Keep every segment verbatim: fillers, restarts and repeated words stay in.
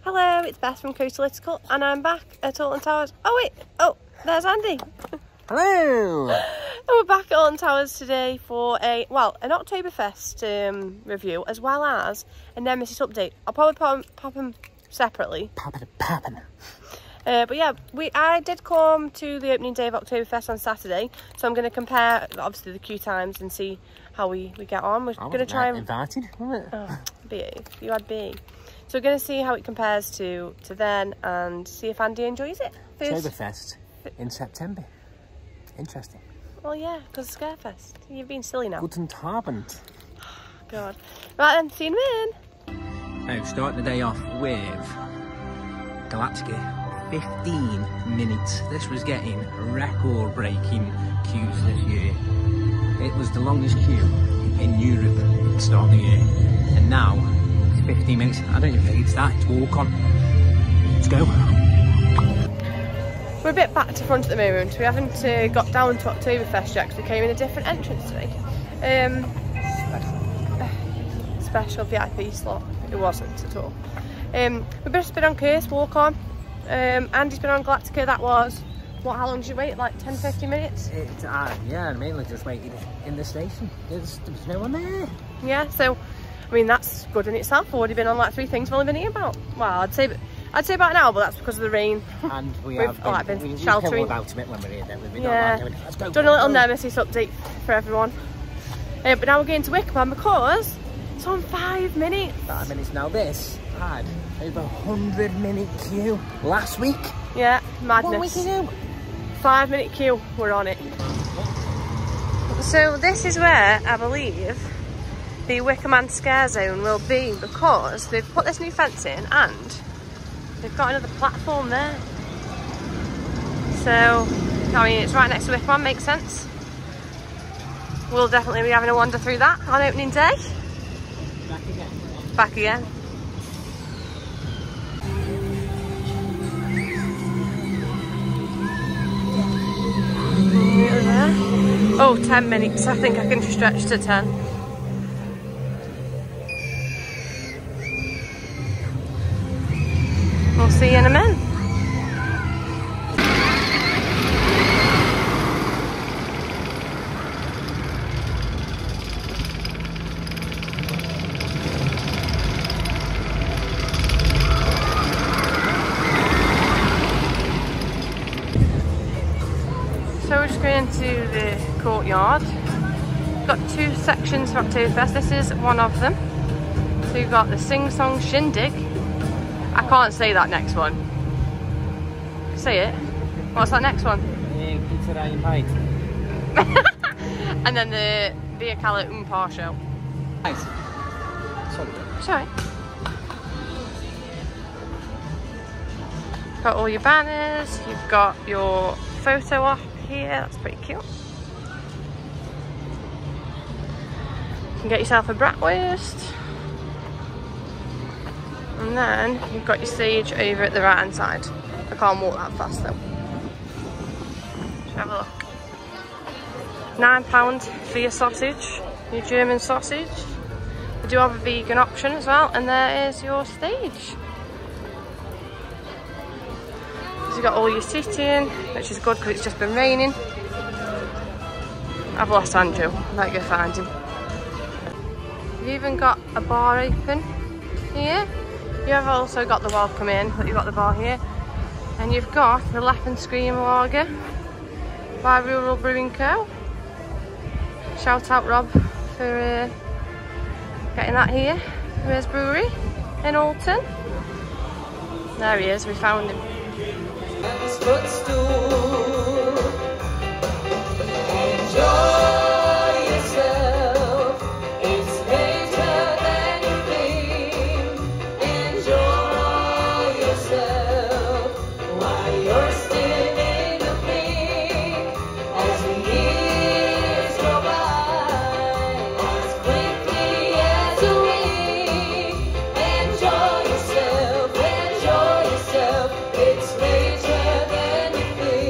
Hello, it's Beth from Coastalytical and I'm back at Alton Towers. Oh wait, oh, there's Andy. Hello! And we're back at Alton Towers today for a, well, an Oktoberfest um, review as well as a Nemesis update. I'll probably pop them, pop them separately. Poppin' poppin'. Uh, but yeah, we I did come to the opening day of Oktoberfest on Saturday, so I'm going to compare, obviously, the queue times and see how we, we get on. We're going to try and... invited, wasn't it? Oh, B. You had B. So we're going to see how it compares to, to then and see if Andy enjoys it. Oktoberfest in September. Interesting. Well, yeah, because it's Scarefest. You've been silly now. Guten Abend. God. Right then, see you in a minute. Now, starting the day off with Galactica. fifteen minutes. This was getting record-breaking queues this year. It was the longest queue in Europe at the start of the year. And now, it's fifteen minutes. I don't even think it's that. It's walk on. Let's go. We're a bit back to front at the moment. We haven't uh, got down to Oktoberfest yet because we came in a different entrance today. Um, special V I P slot. It wasn't at all. Um, we've just been on Curse Walk On. Um, Andy's been on Galactica. That was, what, how long did you wait? Like ten, fifteen minutes? It, uh, yeah, I mainly just waited in the station. There's, there was no one there. Yeah, so, I mean, that's good in itself. I've already been on like three things. We've only been here about, well, I'd say I'd say about an hour, but that's because of the rain. And we We've have oh, like, been we, we sheltering. about a bit when we're here, then we're yeah, not like, let's go. Done a little Nemesis update for everyone. Uh, but now we're going to Wickham because it's on five minutes. Five minutes now. This had over a hundred minute queue last week. Yeah, madness. One week ago. Five minute queue, we're on it. So this is where I believe the Wickham and Scare Zone will be because they've put this new fence in and they've got another platform there. So, I mean, it's right next to Wickham, makes sense. We'll definitely be having a wander through that on opening day. Back again. Back again. Oh, ten minutes. I think I can stretch to ten. We'll see you in a minute. So we're just going to the courtyard. We've got two sections for Oktoberfest. This is one of them. So you've got the Sing Song Shindig. I can't say that next one. Say it. What's that next one? And then the Via Cala Umpar show. Nice. Sorry. Got all your banners. You've got your photo op here. That's pretty cute. You can get yourself a bratwurst. And then you've got your stage over at the right hand side. I can't walk that fast though. Let's have a look. Nine pound for your sausage, your German sausage. We do have a vegan option as well, and there is your stage. So you've got all your seating, which is good because it's just been raining. I've lost Andrew, I might go find him. You've even got a bar open here. You have also got the welcome in, but you've got the bar here. And you've got the Laugh and Scream Lager by Rural Brewing Co. Shout out Rob for uh, getting that here. There's Brewery in Alton. There he is, we found him. It's later than you think.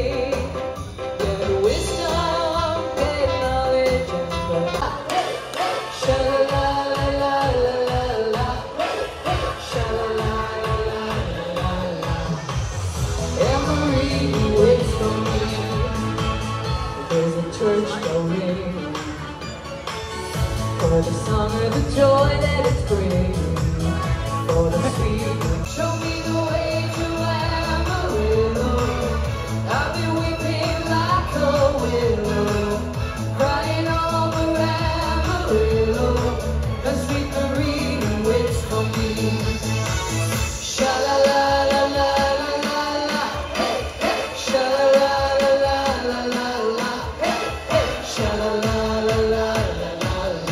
For the song or the joy that it's bringing, for the sweet. Show me the way to Amarillo. I'll be weeping like a willow, crying over Amarillo, the sweet Marine waits for me. Sha la la la la la la la, hey hey. Sha la la la la la la la, hey hey. Sha la la la la la la la.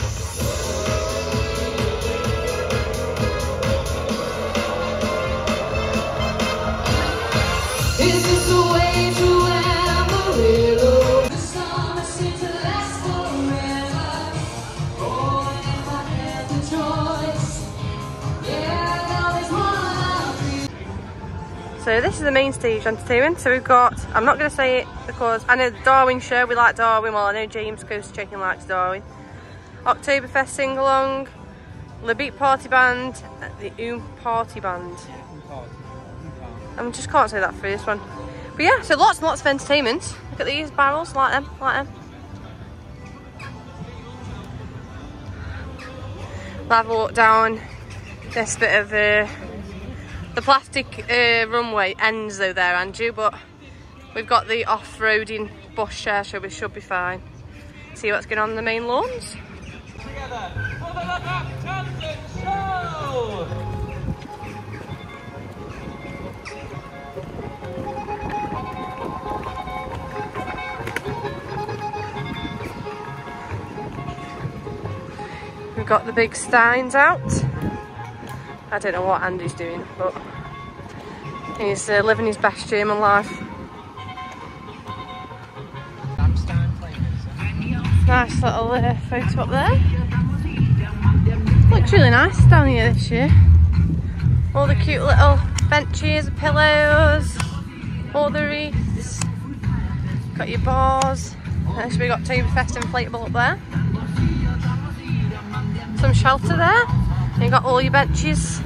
Is this the way to Amarillo? The summer seems to last forever. Oh, and if I had the choice, yeah, now there's one I'll be. So this is the main stage entertainment. So we've got, I'm not going to say it because I know the Darwin show, we like Darwin. Well, I know James Coast Chicken likes Darwin. Oktoberfest sing-along, Le Beat Party Band, the Oom Party Band. I just can't say that first one. But yeah, so lots and lots of entertainment. Look at these barrels, like them, like them. We'll have a walk down this bit of uh, the plastic uh, runway ends though there, Andrew, but we've got the off-roading bus share, so we should be fine. See what's going on in the main lawns. Together for the Lubbock Show! We've got the big steins out. I don't know what Andy's doing, but he's uh, living his best German life. Nice little uh, photo up there. Looks really nice down here this year. All the cute little benches, pillows, all the wreaths. Got your bars. And so we got Oktoberfest inflatable up there. Some shelter there. And you got all your benches.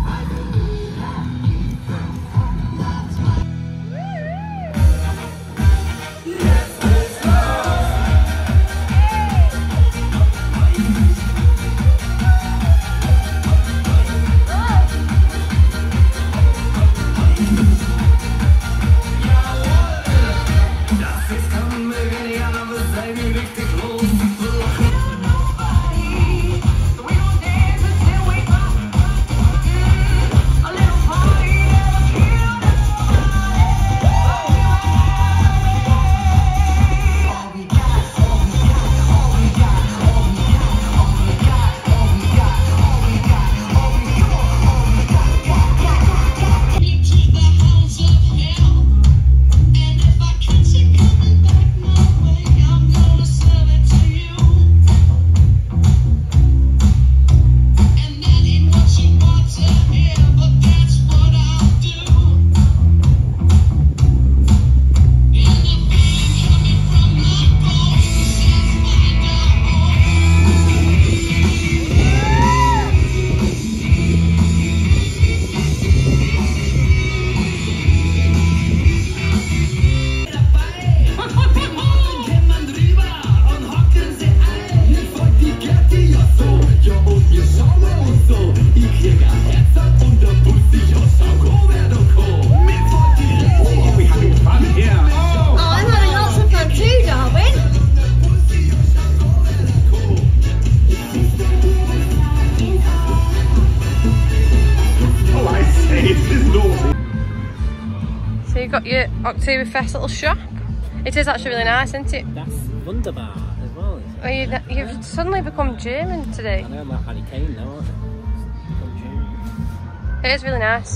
So you've got your Oktoberfest little shop. It is actually really nice, isn't it? That's wunderbar as well. Isn't Well, you, you've suddenly become German today. I know, I'm like Harry Kane now, aren't I? Become German. It is really nice.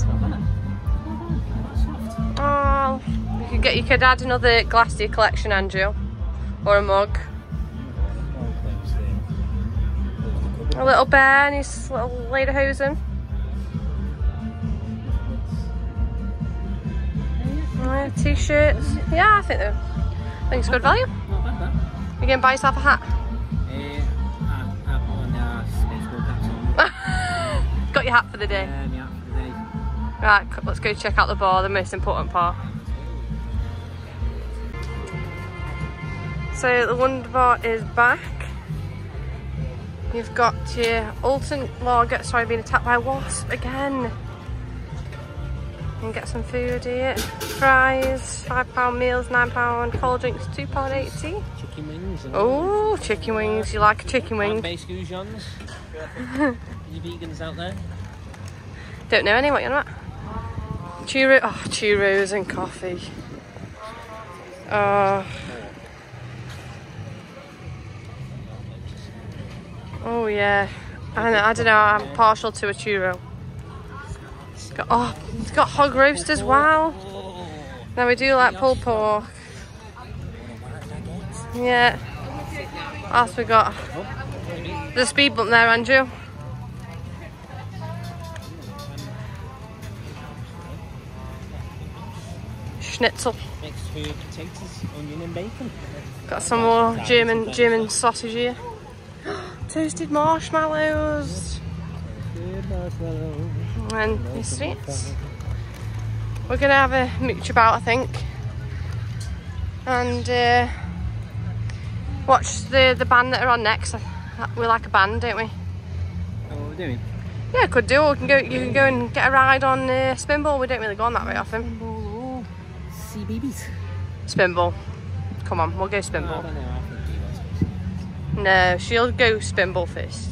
Oh, you could get you could add another glass to your collection, Andrew, or a mug. A little bear and his little lederhosen. Uh, T-shirts. Yeah, I think they're. I think it's good value. Not bad, that. You gonna buy yourself a hat? Uh, I, I've on uh, baseball caps on. Got your hat for the day. Yeah, my hat for the day. Right, c- let's go check out the bar, the most important part. So the Wonder Bar is back. You've got your Alton lager, sorry, being attacked by a wasp again. You can get some food here. Fries, five pound meals, nine pound. Cold drinks, two pound eighty. Chicken wings. Oh, chicken wings. You like a chicken wing? Plant-based goujons. Any vegans out there? Don't know any, what you're not. Churro, oh, churros and coffee. Oh. Oh yeah. I, know, I don't know, I'm partial to a churro. It's got, oh, it's got hog roast as well. Now we do like pulled pork. Yeah. What else we got? There's a speed bump there, Andrew. Schnitzel. Mixed with potatoes, onion and bacon. Got some more German German sausage here. Toasted marshmallows. And these sweets. We're gonna have a mooch about, I think, and uh, watch the the band that are on next. We like a band, don't we? What are we doing? Yeah, could do. Or we can go. You can go and get a ride on uh, Spinball. We don't really go on that very often. Spinball or C B B S? Spinball. Come on, we'll go Spinball. I don't know. I think you guys. No, she'll go Spinball first.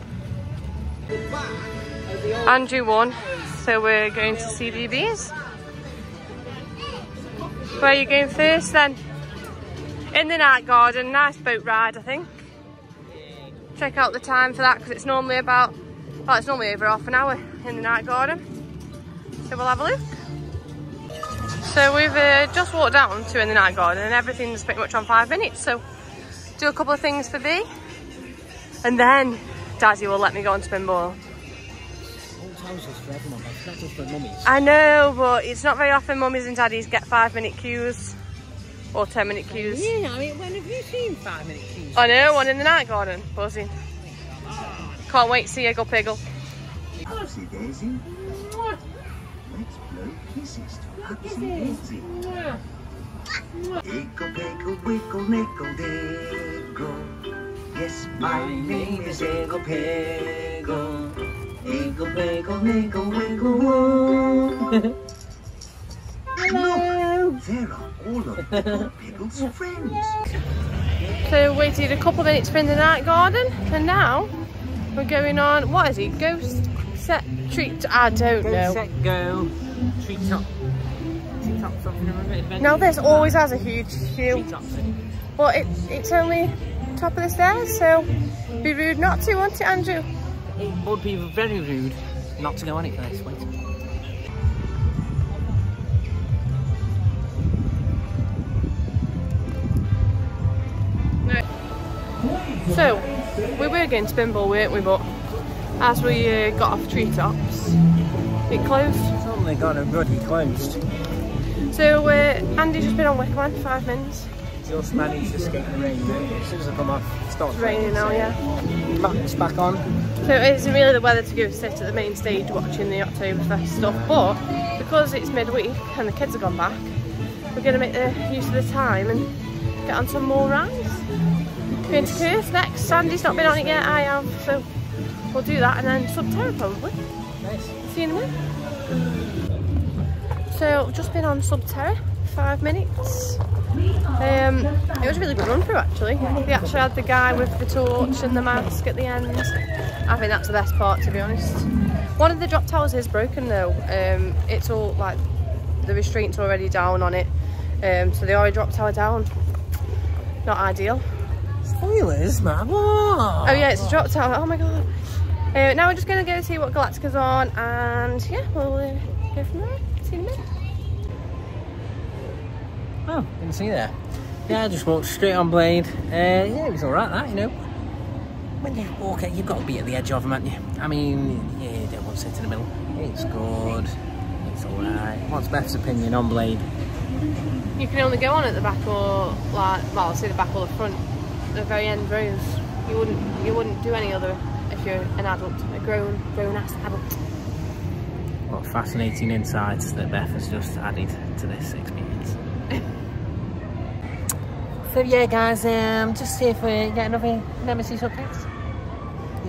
Andrew won, so we're going to C B B S. Where are you going first then? In the night garden, nice boat ride I think. Check out the time for that because it's normally about, well it's normally over half an hour in the night garden. So we'll have a look. So we've uh, just walked down to in the night garden and everything's pretty much on five minutes. So do a couple of things for B and then Daddy will let me go on Spinball. For everyone, but it's not just for mummies. I know, but it's not very often mummies and daddies get five minute queues or ten minute queues. Yeah, I mean, when have you seen five minute queues? I know, one in the night garden, buzzing. Can't wait to see Eggle Piggle. Upsy Daisy. Let's blow kisses to Upsy Daisy. Eggle Piggle Wiggle Niggle Diggle. Yes, my name is Eggle Piggle. Eggle, bagel, niggle, wiggle, woo. Hello. Look, there are all of Eggle Piggle's friends. So waited a couple of minutes for in the night garden, and now we're going on. What is it? Ghost set treat? I don't Go, know. set, go. Treetop. Treetop something. Remember? No, this always has a huge queue. Treetops. But it, it's only top of the stairs, so be rude not to, won't it, Andrew? It would be very rude not to go on it first. Wait. So, we were going to Spinball, weren't we? But as we uh, got off Treetops, it closed. Suddenly got a bloody closed. So, uh, Andy's just been on Wickman, five minutes. Just managed to escape the rain. As soon as I come off, it starts It's raining now, yeah. Back, it's back on. So it isn't really the weather to go sit at the main stage watching the Oktoberfest stuff, but because it's midweek and the kids have gone back, we're going to make the use of the time and get on some more rides. Going to Perth next. Sandy's not been on it yet, I have, so we'll do that and then Subterra probably. Nice. See you in a minute. So I've just been on Subterra, five minutes. Um, it was a really good run through actually. They actually had the guy with the torch and the mask at the end. I think that's the best part, to be honest. One of the drop towers is broken though. Um, it's all like the restraints already down on it. Um, so they already dropped tower down. Not ideal. Spoilers, man. Whoa. Oh yeah, it's a drop tower. Oh my god. Uh, now we're just going to go see what Galactica's on and yeah, we'll uh, go from there. See you in a minute. Oh, didn't see that. Yeah, I just walked straight on Blade. Uh, yeah, it was alright that, you know. When you walk it, you've got to be at the edge of them, haven't you? I mean, yeah, you don't want to sit in the middle. It's good. It's alright. What's Beth's opinion on Blade? You can only go on at the back or like, well, I'll say the back or the front, the very end rows. You wouldn't, you wouldn't do any other if you're an adult, a grown, grown-ass adult. What fascinating insights that Beth has just added to this experience. So yeah guys, um, just see if we get another Nemesis update.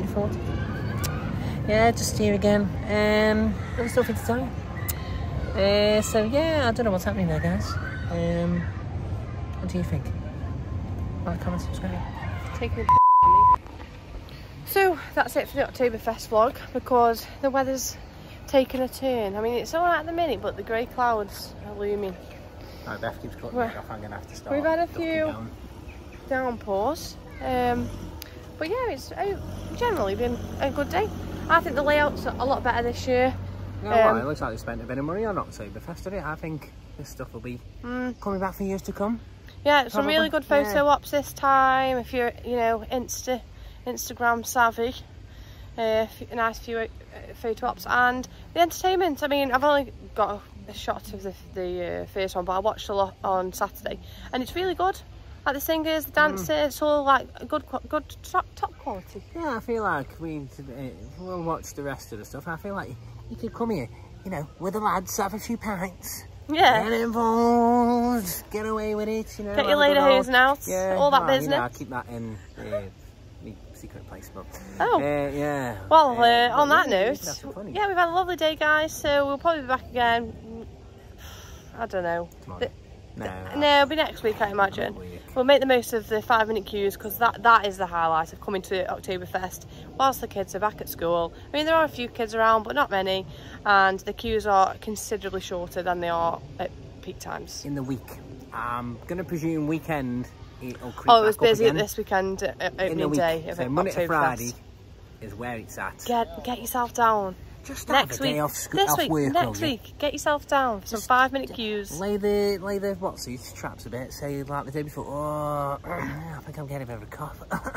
you'd have thought. Yeah, just here again. Um, there was nothing to tell you. Uh, so yeah, I don't know what's happening there, guys. Um, what do you think? Like, comment, subscribe. Taking a on me. So that's it for the Oktoberfest vlog, because the weather's taken a turn. I mean, it's all right at the minute, but the grey clouds are looming. Right, Beth keeps cutting We're- me off. I'm gonna have to start. We've had a ducking few down. downpours, um, but yeah, it's uh, generally been a good day. I think the layout's a lot better this year. You know Um, what? It looks like they spent a bit of money on Oktoberfest, did it? I think this stuff will be Mm. coming back for years to come. Yeah, some really Probably, good photo yeah. ops this time. If you're, you know, Insta, Instagram savvy, uh, f- a nice few uh, photo ops, and the entertainment. I mean, I've only got a, a shot of the, the uh, first one, but I watched a lot on Saturday, and it's really good. Like the singers, the dancers, it's all like good, qu- good top, top quality. Yeah, I feel like we uh, we'll watch the rest of the stuff. I feel like you could come here, you know, with the lads, have a few pints, Yeah, get involved, get away with it, you know. get have your a good later old- hosing out, Yeah, all that well, business. You know, I keep that in uh, my secret place, but Oh. uh, yeah. Well, Uh, uh, but on that yeah, we note, should have some fun. yeah, we've had a lovely day, guys, so we'll probably be back again. I don't know. Tomorrow. The- No, No, it'll be next week, I imagine. Week. We'll make the most of the five minute queues, because that, that is the highlight of coming to Oktoberfest whilst the kids are back at school. I mean, there are a few kids around, but not many, and the queues are considerably shorter than they are at peak times. in the week. I'm gonna presume weekend it'll creep Oh, it was back up busy again. this weekend at at in the opening week. day of So Monday to Oktoberfest. Friday is where it's at. Get, get yourself down. Just have Next a day week, off, sc- this off week, work, next will you? week, get yourself down for some five minute queues. Lay the lay the what's these traps a bit. Say like the day before. Oh, I think I'm getting a bit of a cough.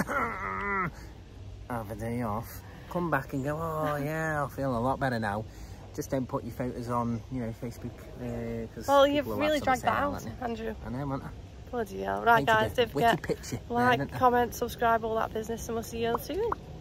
Have a day off. Come back and go. Oh yeah, I feel a lot better now. Just don't put your photos on, you know, Facebook. Uh, cause Well, people you've will really absolutely dragged that say, out, haven't you? Andrew. I know, haven't I? Bloody hell. Right, Painted guys, a don't witty forget, picture. like, haven't I? comment, subscribe, all that business, and we'll see you all soon.